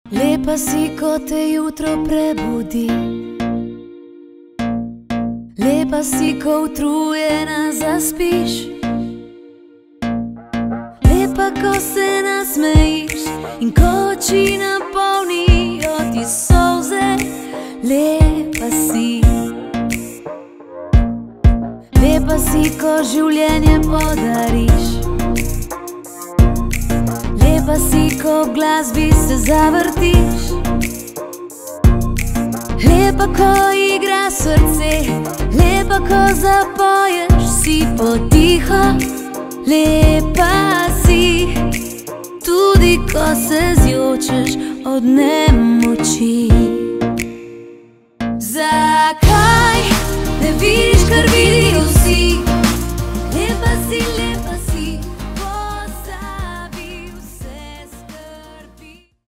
Lepa si, ko te jutro prebudi. Lepa si, ko utrujena zaspiš. Lepa, ko se nasmejiš in ko oči napolnijo ti solze. Lepa si. Lepa si, ko življenje podariš. Lepa si, ko v glasbi se zavrtiš. Lepa, ko igra srce. Lepa, ko zapoješ, si potiho. Lepa si, tudi ko se zjočeš od nemoči.